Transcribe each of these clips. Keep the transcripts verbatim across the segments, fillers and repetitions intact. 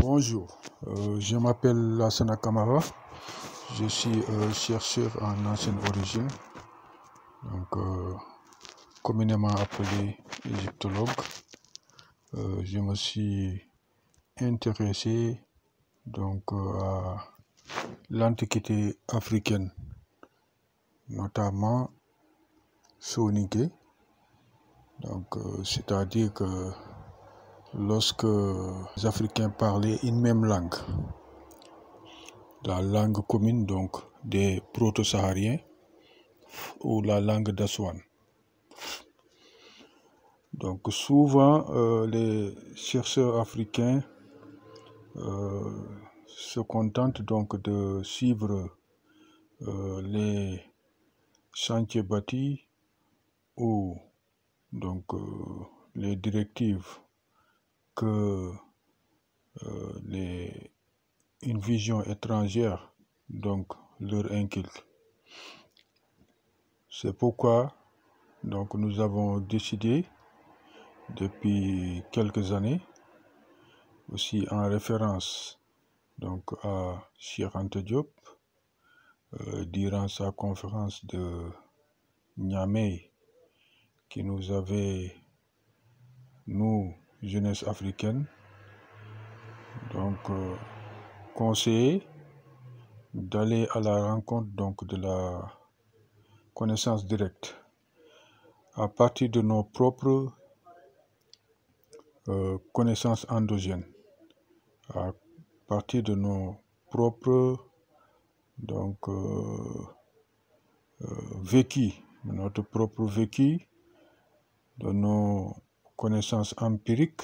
Bonjour, euh, je m'appelle Lassana Kamara, je suis euh, chercheur en ancienne origine, donc euh, communément appelé égyptologue. Euh, je me suis intéressé donc euh, à l'antiquité africaine, notamment soninké, donc euh, c'est-à-dire que lorsque les Africains parlaient une même langue, la langue commune donc des proto-sahariens ou la langue d'Aswan. Donc souvent euh, les chercheurs africains euh, se contentent donc de suivre euh, les chantiers bâtis ou donc euh, les directives que euh, les, une vision étrangère donc leur inculque. C'est pourquoi donc nous avons décidé depuis quelques années, aussi en référence donc à Cheikh Anta Diop, euh, durant sa conférence de Niamey, qui nous avait, nous, jeunesse africaine, donc euh, conseillé d'aller à la rencontre donc de la connaissance directe à partir de nos propres euh, connaissances endogènes, à partir de nos propres donc euh, euh, vécus, notre propre vécu, de nos connaissances empiriques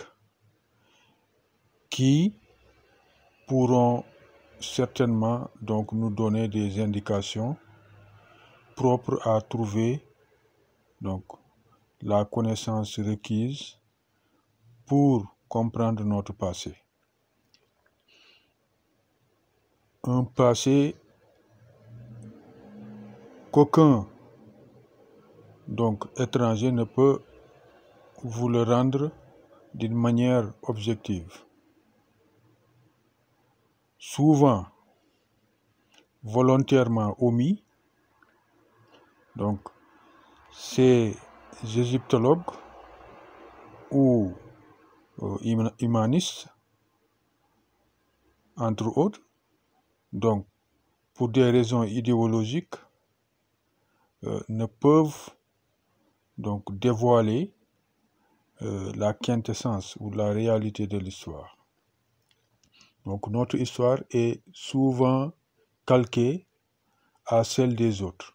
qui pourront certainement donc nous donner des indications propres à trouver donc la connaissance requise pour comprendre notre passé. Un passé qu'aucun donc étranger ne peut vous le rendre d'une manière objective. Souvent volontairement omis, donc ces égyptologues ou euh, humanistes, entre autres, donc pour des raisons idéologiques, euh, ne peuvent donc dévoiler euh, la quintessence ou la réalité de l'histoire. Donc notre histoire est souvent calquée à celle des autres,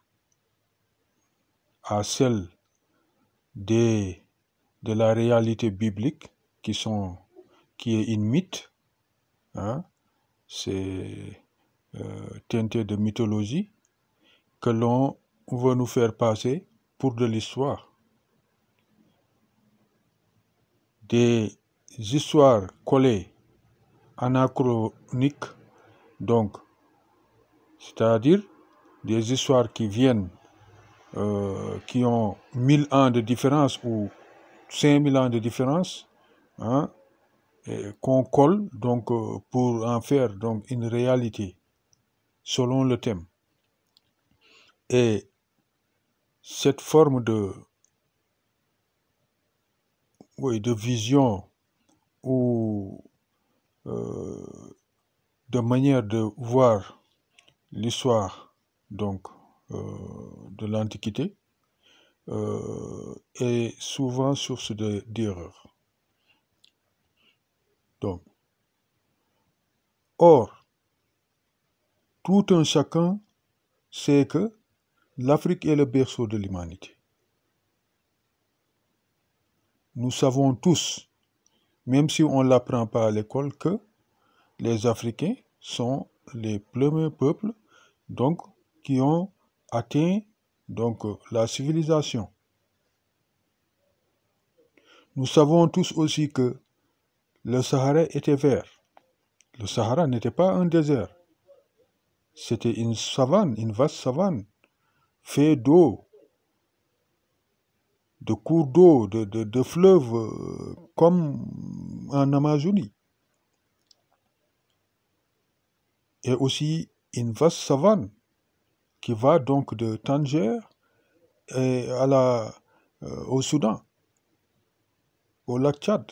à celle des, de la réalité biblique qui, sont, qui est une mythe, hein, c'est euh, teinté de mythologie que l'on veut nous faire passer pour de l'histoire. Des histoires collées, anachroniques, donc, c'est-à-dire des histoires qui viennent, euh, qui ont mille ans de différence ou cinq mille ans de différence, hein, qu'on colle donc euh, pour en faire donc une réalité selon le thème. Et cette forme de, oui, de vision ou euh, de manière de voir l'histoire donc euh, de l'Antiquité euh, est souvent source d'erreurs. Donc, or, tout un chacun sait que l'Afrique est le berceau de l'humanité. Nous savons tous, même si on ne l'apprend pas à l'école, que les Africains sont les premiers peuples donc, qui ont atteint donc, la civilisation. Nous savons tous aussi que le Sahara était vert. Le Sahara n'était pas un désert. C'était une savane, une vaste savane, faite d'eau, de cours d'eau, de, de, de fleuves, euh, comme en Amazonie. et aussi une vaste savane qui va donc de Tanger et à la, euh, au Soudan, au lac Tchad.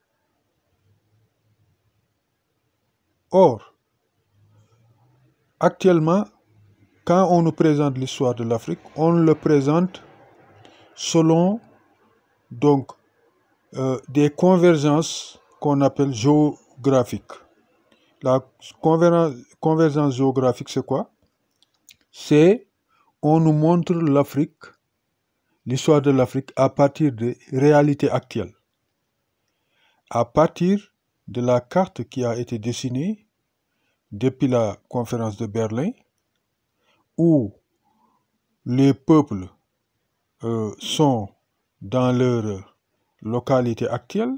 Or, actuellement, quand on nous présente l'histoire de l'Afrique, on le présente selon donc euh, des convergences qu'on appelle géographiques. La convergence géographique, c'est quoi? C'est on nous montre l'Afrique, l'histoire de l'Afrique à partir de réalités actuelles, à partir de la carte qui a été dessinée depuis la conférence de Berlin, où les peuples euh, sont dans leur localité actuelle,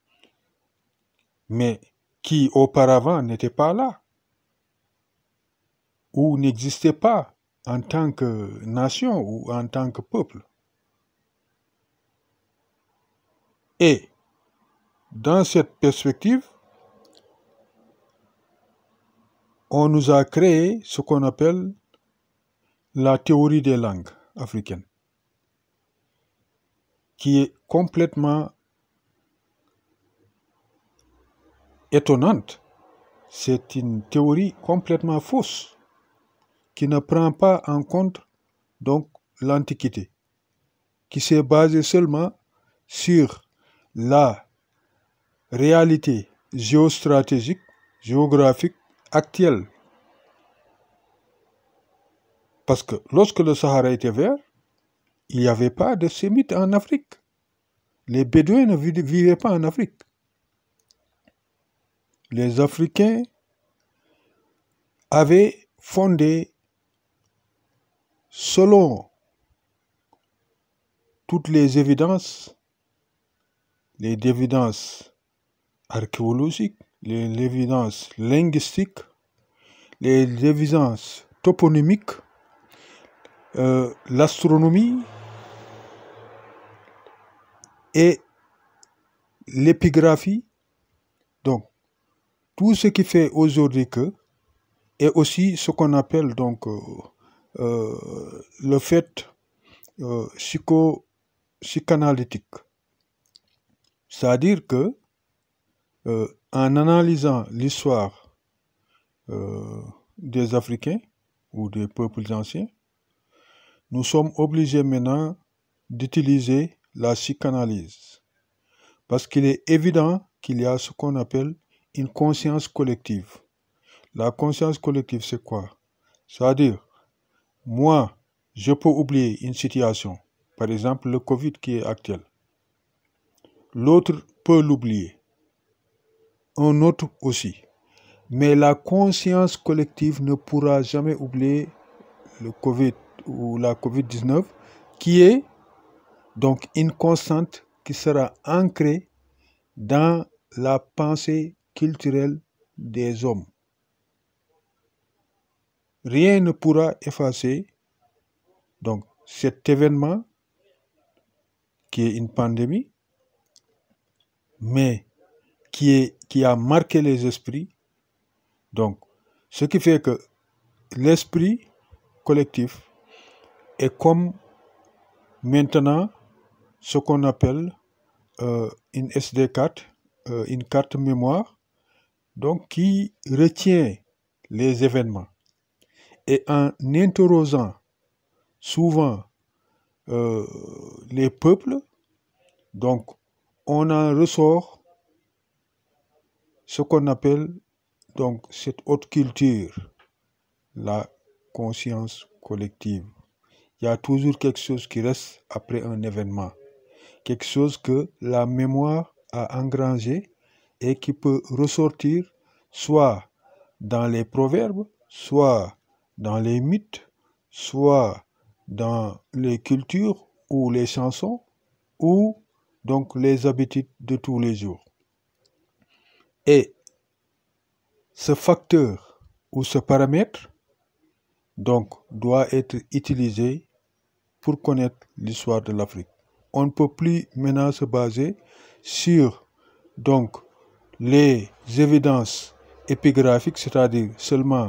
mais qui auparavant n'étaient pas là, ou n'existaient pas en tant que nation ou en tant que peuple. Et dans cette perspective, on nous a créé ce qu'on appelle la théorie des langues africaines, qui est complètement étonnante. C'est une théorie complètement fausse, qui ne prend pas en compte donc l'Antiquité, qui s'est basée seulement sur la réalité géostratégique, géographique actuelle. Parce que lorsque le Sahara était vert, il n'y avait pas de sémites en Afrique. Les Bédouins ne vivaient pas en Afrique. Les Africains avaient fondé, selon toutes les évidences, les évidences archéologiques, les évidences linguistiques, les évidences toponymiques, euh, l'astronomie et l'épigraphie. Donc, tout ce qui fait aujourd'hui que, et aussi ce qu'on appelle donc euh, euh, le fait euh, psycho, psychanalytique. C'est-à-dire que, euh, en analysant l'histoire euh, des Africains ou des peuples anciens, nous sommes obligés maintenant d'utiliser la psychanalyse. Parce qu'il est évident qu'il y a ce qu'on appelle une conscience collective. La conscience collective, c'est quoi? C'est-à-dire, moi, je peux oublier une situation, par exemple le Covid qui est actuel. L'autre peut l'oublier, un autre aussi. Mais la conscience collective ne pourra jamais oublier le Covid ou la covid dix-neuf, qui est donc une constante qui sera ancrée dans la pensée culturelle des hommes. Rien ne pourra effacer donc cet événement qui est une pandémie, mais qui, est, qui a marqué les esprits. Donc, ce qui fait que l'esprit collectif est comme maintenant ce qu'on appelle euh, une S D carte, euh, une carte mémoire, donc qui retient les événements. Et en interrogeant souvent euh, les peuples, donc on en ressort ce qu'on appelle donc cette haute culture, la conscience collective. Il y a toujours quelque chose qui reste après un événement, quelque chose que la mémoire a engrangé et qui peut ressortir soit dans les proverbes, soit dans les mythes, soit dans les cultures ou les chansons, ou donc les habitudes de tous les jours. Et ce facteur ou ce paramètre donc doit être utilisé pour connaître l'histoire de l'Afrique. On ne peut plus maintenant se baser sur donc les évidences épigraphiques, c'est-à-dire seulement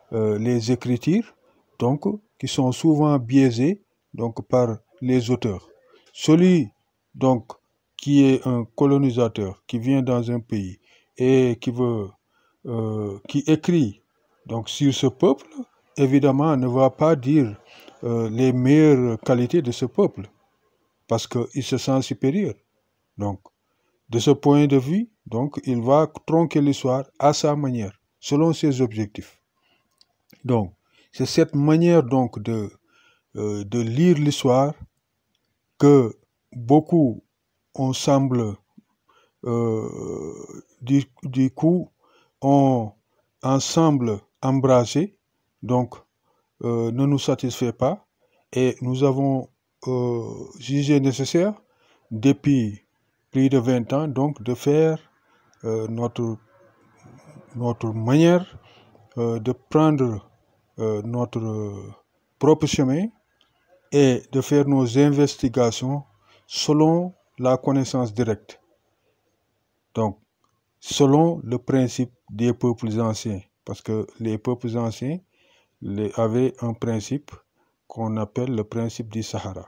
euh, les écritures, donc, qui sont souvent biaisées donc, par les auteurs. Celui donc, qui est un colonisateur, qui vient dans un pays et qui veut, euh, qui écrit donc, sur ce peuple, évidemment, ne va pas dire euh, les meilleures qualités de ce peuple, parce qu'il se sent supérieur. Donc, de ce point de vue, donc, il va tronquer l'histoire à sa manière, selon ses objectifs. Donc, c'est cette manière donc de, euh, de lire l'histoire que beaucoup, on semble, euh, du, du coup, ont ensemble embrassé, donc, euh, ne nous satisfait pas, et nous avons euh, jugé nécessaire, depuis plus de vingt ans, donc, de faire euh, notre, notre manière euh, de prendre euh, notre euh, propre chemin et de faire nos investigations selon la connaissance directe. Donc, selon le principe des peuples anciens, parce que les peuples anciens les, avaient un principe qu'on appelle le principe du Sahara.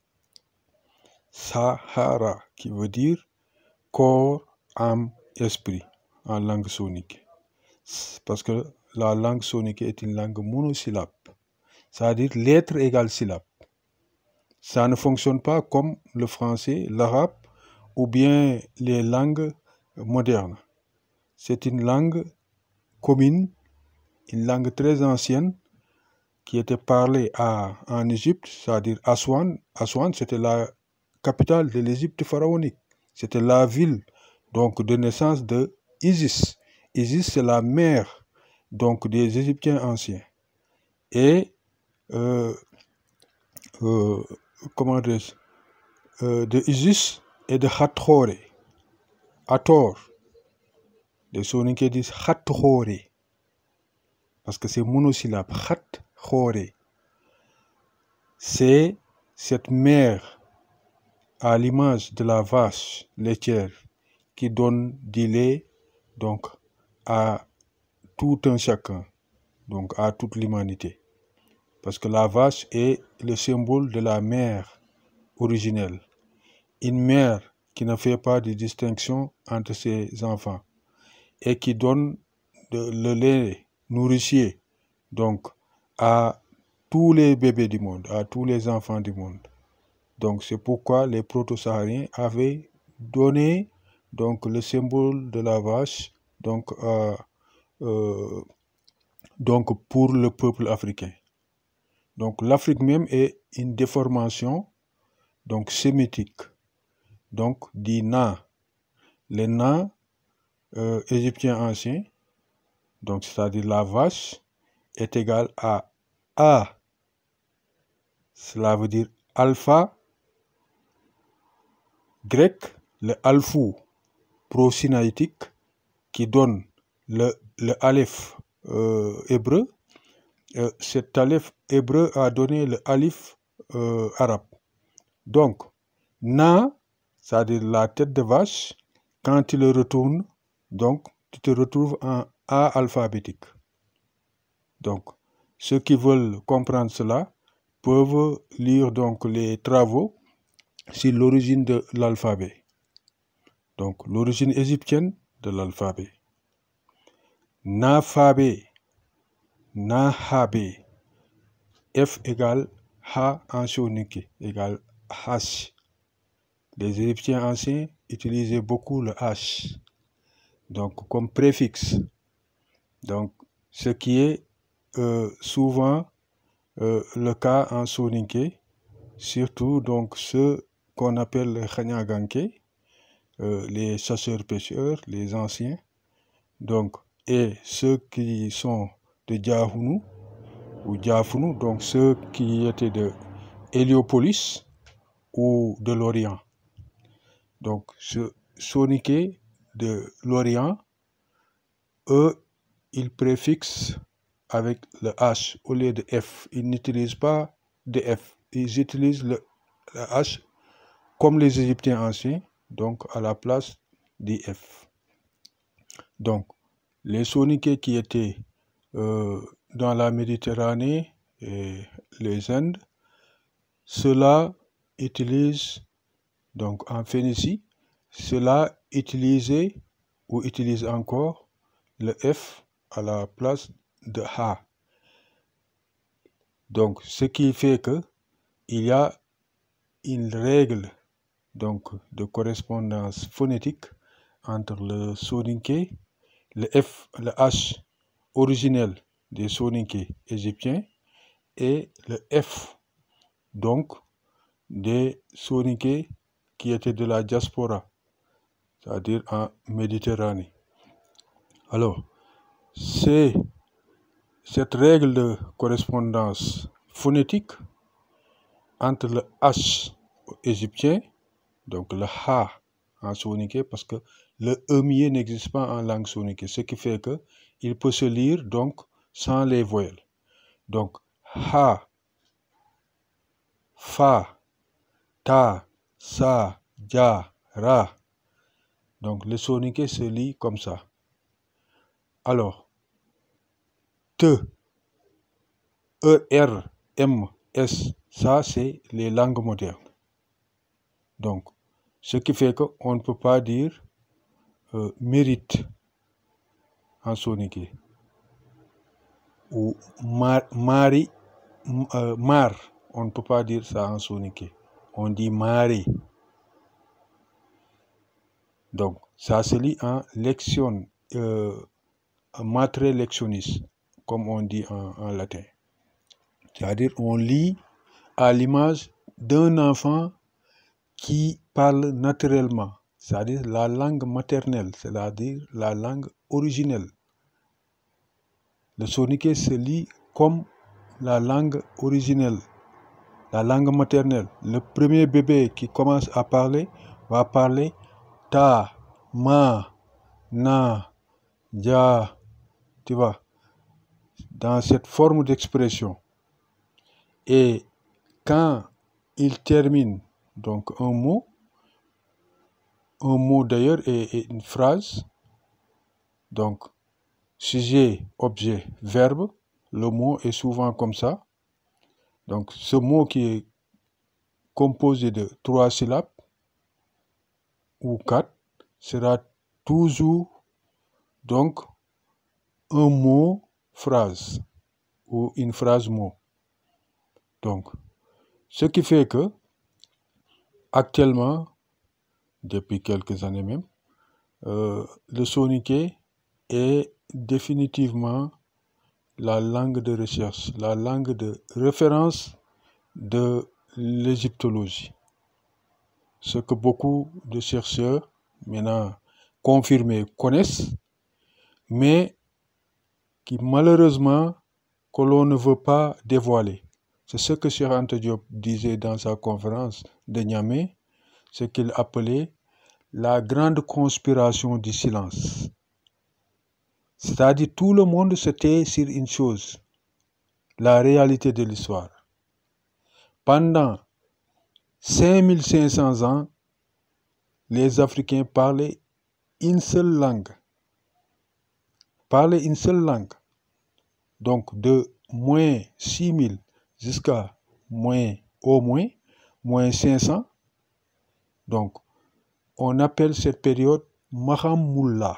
Sahara, qui veut dire corps, âme, esprit, en langue sonique. Parce que la langue sonique est une langue monosyllabe, c'est-à-dire lettre égale syllabe. Ça ne fonctionne pas comme le français, l'arabe ou bien les langues modernes. C'est une langue commune, une langue très ancienne qui était parlée à, en Égypte, c'est-à-dire Aswan. Aswan, c'était la capitale de l'Égypte pharaonique. C'était la ville donc, de naissance de Isis. Isis, c'est la mère donc, des Égyptiens anciens. Et, euh, euh, comment dire, euh, de Isis et de Hathor. Hathor. Les Soninké disent Hathor, parce que c'est monosyllabe. Hathor. C'est cette mère à l'image de la vache laitière qui donne du lait donc, à tout un chacun, donc à toute l'humanité. Parce que la vache est le symbole de la mère originelle. Une mère qui ne fait pas de distinction entre ses enfants et qui donne de, le lait nourricier donc, à tous les bébés du monde, à tous les enfants du monde. Donc c'est pourquoi les proto-sahariens avaient donné donc, le symbole de la vache donc, euh, euh, donc pour le peuple africain. Donc l'Afrique même est une déformation donc sémitique, donc dit Na. Les Na euh, égyptiens anciens, donc c'est-à-dire la vache, est égal à A. Cela veut dire alpha, grec, le alphou prosinaïtique, qui donne le, le aleph euh, hébreu. Euh, cet aleph hébreu a donné le alif euh, arabe. Donc, Na, c'est-à-dire la tête de vache, quand tu le retournes, donc tu te retrouves en A alphabétique. Donc, ceux qui veulent comprendre cela peuvent lire donc les travaux sur l'origine de l'alphabet. Donc, l'origine égyptienne de l'alphabet. Nafabé, Nahabé, F égale Ha en soninké, égale H. Les Égyptiens anciens utilisaient beaucoup le H, donc comme préfixe. Donc, ce qui est euh, souvent euh, le cas en soninké, surtout donc ceux qu'on appelle les Khanyaganké, euh, les chasseurs-pêcheurs, les anciens, donc, et ceux qui sont de Djahounou ou Djafounou, donc ceux qui étaient de Héliopolis ou de l'Orient. Donc, ce soninké de l'Orient, eux, ils préfixent avec le H au lieu de F. Ils n'utilisent pas de F. Ils utilisent le, le H comme les Égyptiens anciens, donc à la place du F. Donc, les soninké qui étaient euh, dans la Méditerranée et les Indes, cela utilise, donc en Phénicie, cela utilisait ou utilise encore le F à la place de H. Donc, ce qui fait que il y a une règle donc, de correspondance phonétique entre le soninké, le F, le H originel des soninké égyptiens et le F, donc, des soninké qui étaient de la diaspora, c'est-à-dire en Méditerranée. Alors, c'est cette règle de correspondance phonétique entre le H égyptien, donc le H en soninké, parce que le E n'existe pas en langue soninké, ce qui fait que il peut se lire donc sans les voyelles. Donc Ha, Fa, Ta, Sa, Ja, Ra. Donc le soninké se lit comme ça. Alors, Te, E, R, M, S, ça c'est les langues modernes. Donc, ce qui fait qu'on ne peut pas dire euh, mérite en soninké. Ou mar, mari, euh, mar, on ne peut pas dire ça en soninké. On dit mari. Donc, ça se lit en lexion, euh, matre lectionis, comme on dit en, en latin. C'est-à-dire, on lit à l'image d'un enfant qui parle naturellement, c'est-à-dire la langue maternelle, c'est-à-dire la langue originelle. Le soninké se lit comme la langue originelle, la langue maternelle. Le premier bébé qui commence à parler va parler ta, ma, na, ja, tu vois, dans cette forme d'expression. Et quand il termine donc un mot, un mot d'ailleurs est, est une phrase, donc sujet, objet, verbe, le mot est souvent comme ça. Donc ce mot qui est composé de trois syllabes ou quatre sera toujours donc un mot phrase ou une phrase mot. Donc ce qui fait que actuellement, depuis quelques années même, euh, le soninké est définitivement la langue de recherche, la langue de référence de l'égyptologie. Ce que beaucoup de chercheurs maintenant confirmés connaissent, mais qui malheureusement que l'on ne veut pas dévoiler. C'est ce que Cheikh Anta Diop disait dans sa conférence de Niamey, ce qu'il appelait la grande conspiration du silence. C'est-à-dire tout le monde se tait sur une chose, la réalité de l'histoire. Pendant cinq mille cinq cents ans, les Africains parlaient une seule langue. Parlaient une seule langue. Donc de moins six mille jusqu'à moins au moins, moins cinq cents. Donc on appelle cette période Mahammoula.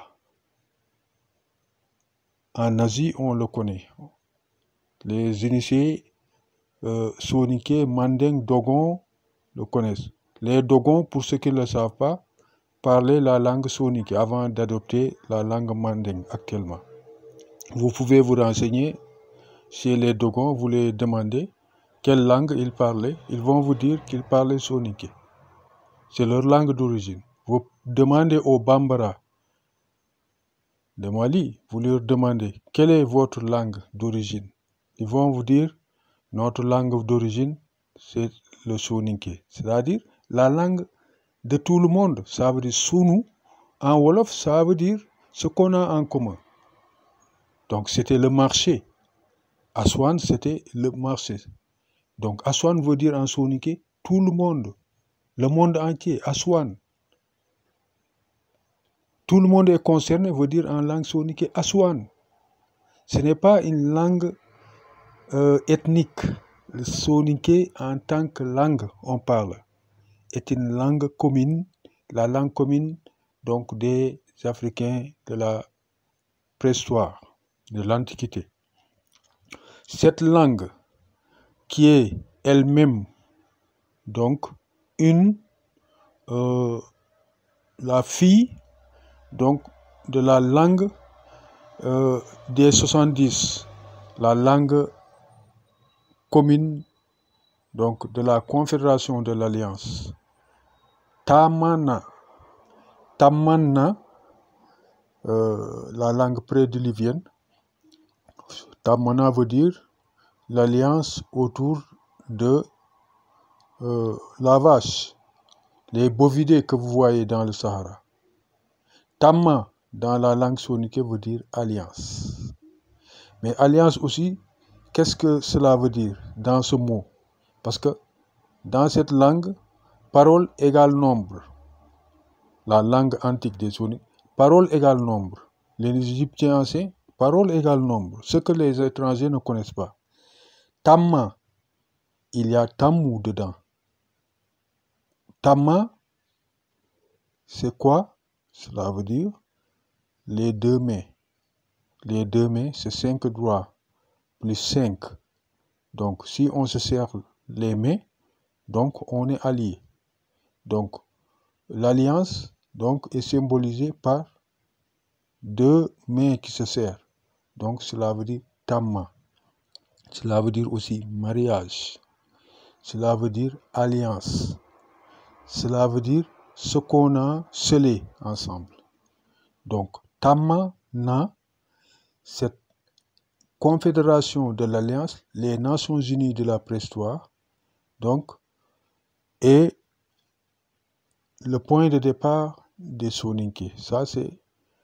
En Asie, on le connaît. Les initiés euh, soninké, manding, dogon le connaissent. Les dogons, pour ceux qui ne le savent pas, parlaient la langue soninké avant d'adopter la langue manding actuellement. Vous pouvez vous renseigner chez les dogons, vous les demandez quelle langue ils parlaient. Ils vont vous dire qu'ils parlaient soninké. C'est leur langue d'origine. Vous demandez aux Bambara de Mali, vous leur demandez quelle est votre langue d'origine. Ils vont vous dire notre langue d'origine, c'est le soninké. C'est-à-dire la langue de tout le monde. Ça veut dire Sunu. En Wolof, ça veut dire ce qu'on a en commun. Donc c'était le marché. Aswan, c'était le marché. Donc Aswan veut dire en soninké tout le monde. Le monde entier, Aswan. Tout le monde est concerné, veut dire en langue soninké Aswan. Ce n'est pas une langue euh, ethnique, le soninké en tant que langue, on parle, est une langue commune, la langue commune donc des Africains de la préhistoire, de l'Antiquité. Cette langue qui est elle-même donc une euh, la fille donc de la langue euh, des soixante-dix, la langue commune donc de la Confédération de l'Alliance. Tamana, Tamana, euh, la langue prédiluvienne. Tamana veut dire l'alliance autour de euh, la vache, les bovidés que vous voyez dans le Sahara. Tamma, dans la langue soninké, veut dire alliance. Mais alliance aussi, qu'est-ce que cela veut dire dans ce mot? Parce que dans cette langue, parole égale nombre. La langue antique des Soniques, parole égale nombre. Les Égyptiens anciens, parole égale nombre. Ce que les étrangers ne connaissent pas. Tamma, il y a Tammou dedans. Tamma, c'est quoi? Cela veut dire les deux mains. Les deux mains, c'est cinq doigts plus cinq. Donc, si on se serre les mains, donc on est allié. Donc, l'alliance donc est symbolisée par deux mains qui se serrent. Donc, cela veut dire tamma. Cela veut dire aussi mariage. Cela veut dire alliance. Cela veut dire ce qu'on a scellé ensemble. Donc, tamma na, cette confédération de l'Alliance, les Nations Unies de la préhistoire, donc, est le point de départ des Soninké. Ça, c'est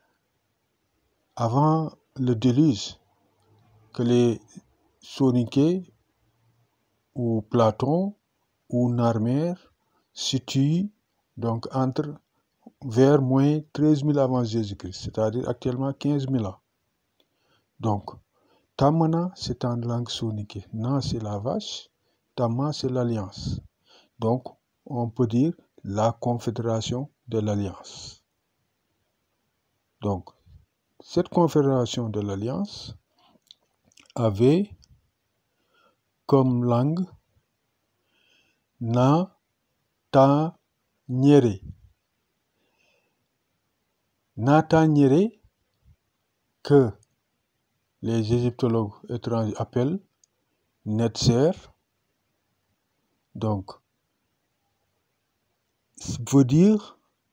avant le déluge que les Soninké ou Platon ou Narmer situent donc entre vers moins treize mille avant Jésus-Christ, c'est-à-dire actuellement quinze mille ans. Donc, Tamana, c'est en langue soninké. Na, c'est la vache. Tama, c'est l'alliance. Donc, on peut dire la confédération de l'alliance. Donc, cette confédération de l'alliance avait comme langue Na, Ta, Nyere. Na, Ta, Nyere, que les égyptologues étrangers appellent Netzer, donc, veut dire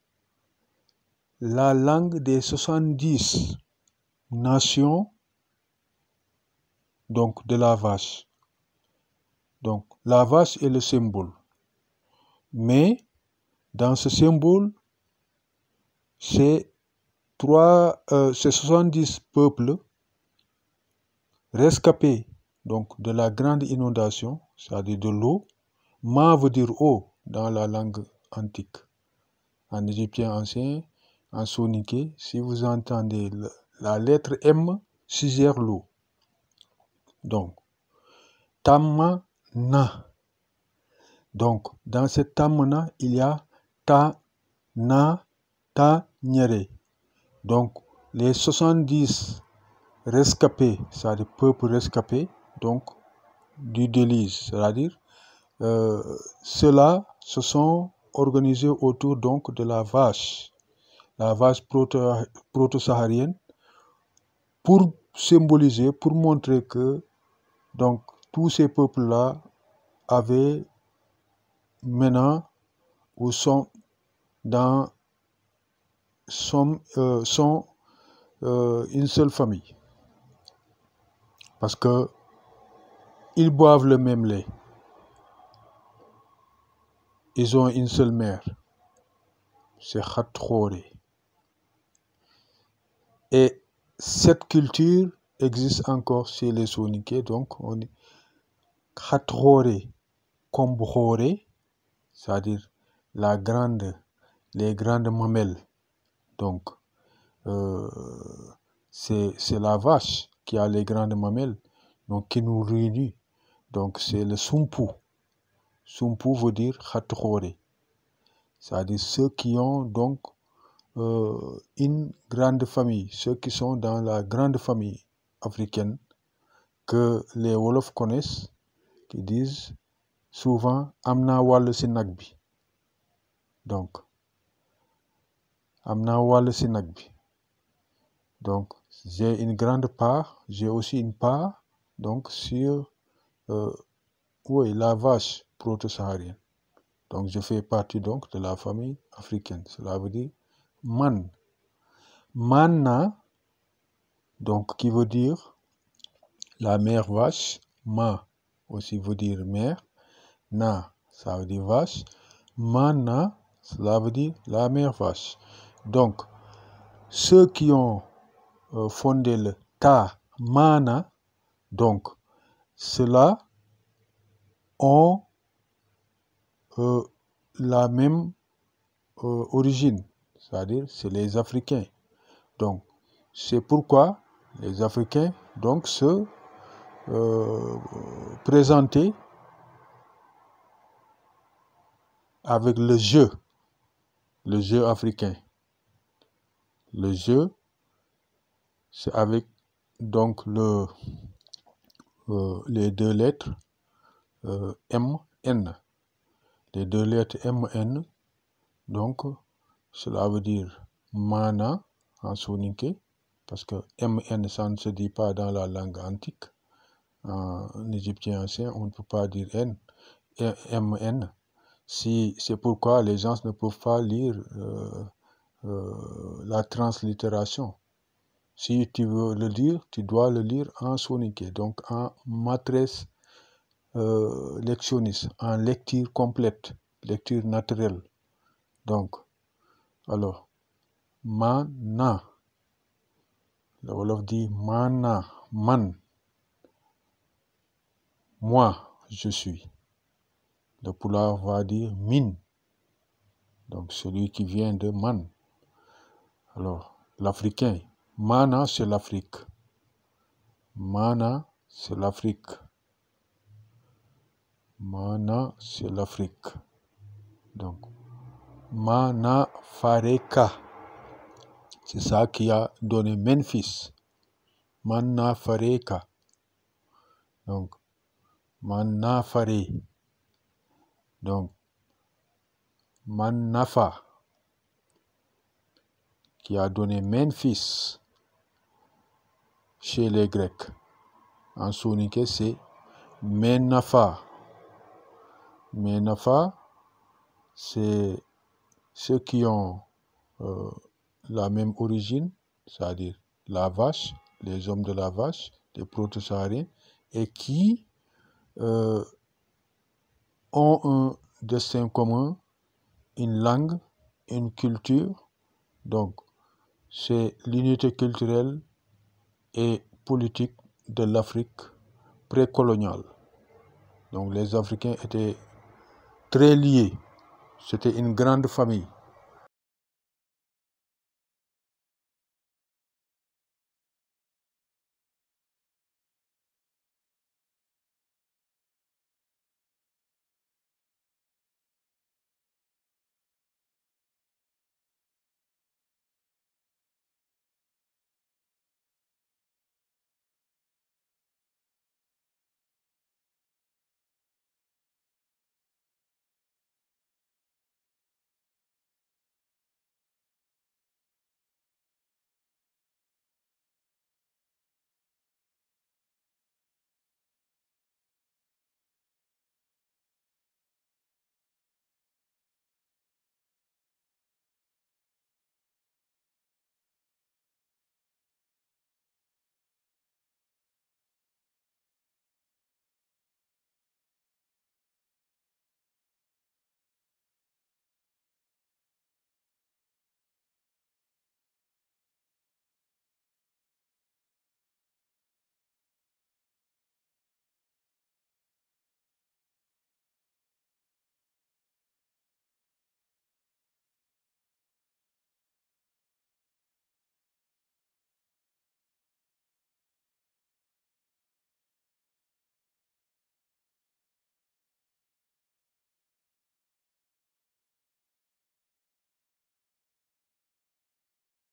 la langue des soixante-dix nations donc de la vache. Donc, la vache est le symbole. Mais, dans ce symbole, c'est trois, euh, c'est soixante-dix peuples rescapés donc de la grande inondation, c'est-à-dire de l'eau. Ma veut dire eau dans la langue antique. En égyptien ancien, en soninké, si vous entendez le, la lettre M, suggère l'eau. Donc, Tamma na. Donc, dans cette Tamma, il y a Ta, Na, Ta, Nyere. Donc, les soixante-dix rescapés, c'est-à-dire peuples rescapés, donc, du déluge, c'est-à-dire, euh, ceux-là se sont organisés autour donc de la vache, la vache proto-saharienne, pour symboliser, pour montrer que, donc, tous ces peuples-là avaient maintenant ou sont dans sont, euh, sont euh, une seule famille. Parce que ils boivent le même lait. Ils ont une seule mère. C'est Khatrore. Et cette culture existe encore chez les Soninké. Donc, on dit Khatrore comme Bhore, c'est-à-dire la grande, les grandes mamelles. Donc, euh, c'est la vache qui a les grandes mamelles. donc qui nous réunit. Donc c'est le Sumpu. Sumpu veut dire Khatkhore. C'est-à-dire ceux qui ont donc euh, une grande famille, ceux qui sont dans la grande famille africaine que les Wolofs connaissent, qui disent souvent Amna wal sinagbi. Donc, Amna wal sinagbi. Donc, j'ai une grande part, j'ai aussi une part donc sur euh, oui, la vache proto-saharienne. Donc, je fais partie donc de la famille africaine. Cela veut dire man. Manna, donc qui veut dire la mère vache. Ma aussi veut dire mère. Na, ça veut dire vache. Manna, cela veut dire la mère vache. Donc, ceux qui ont euh, fondé le Ta Mana, donc, ceux-là ont euh, la même euh, origine, c'est-à-dire c'est les Africains. Donc, c'est pourquoi les Africains donc se euh, présentaient avec le jeu, le jeu africain. Le jeu, c'est avec donc le, euh, les deux lettres euh, M, N. Les deux lettres M, N, donc cela veut dire Mana en soninké, parce que M N, ça ne se dit pas dans la langue antique. En égyptien ancien, on ne peut pas dire N, M N. Si, c'est pourquoi les gens ne peuvent pas lire euh, euh, la translittération. Si tu veux le lire, tu dois le lire en soninké, donc en matrice euh, lectionnis, en lecture complète, lecture naturelle. Donc, alors, Mana. Le Wolof dit Mana, man. Moi, je suis. Le Pulaar va dire Min. Donc, celui qui vient de Man. Alors, l'Africain. Mana, c'est l'Afrique. Mana, c'est l'Afrique. Mana, c'est l'Afrique. Donc, Mana Fareka. C'est ça qui a donné Memphis. Mana Fareka. Donc, Mana Fare. Donc, Manafa, qui a donné Memphis chez les Grecs. En soninké, c'est Menafa. Menafa, c'est ceux qui ont euh, la même origine, c'est-à-dire la vache, les hommes de la vache, les proto-sahariens, et qui euh, ont un destin commun, une langue, une culture. Donc, c'est l'unité culturelle et politique de l'Afrique précoloniale. Donc, les Africains étaient très liés. C'était une grande famille.